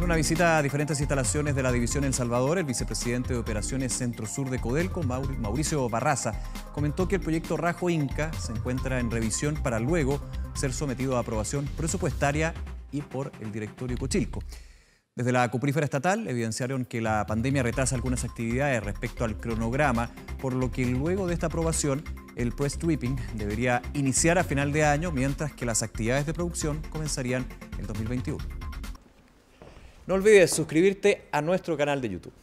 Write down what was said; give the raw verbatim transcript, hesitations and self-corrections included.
En una visita a diferentes instalaciones de la División El Salvador, el vicepresidente de Operaciones Centro Sur de Codelco, Mauricio Barraza, comentó que el proyecto Rajo Inca se encuentra en revisión para luego ser sometido a aprobación presupuestaria y por el directorio Cochilco. Desde la cuprífera estatal evidenciaron que la pandemia retrasa algunas actividades respecto al cronograma, por lo que luego de esta aprobación el press stripping debería iniciar a final de año, mientras que las actividades de producción comenzarían el dos mil veintiuno. No olvides suscribirte a nuestro canal de YouTube.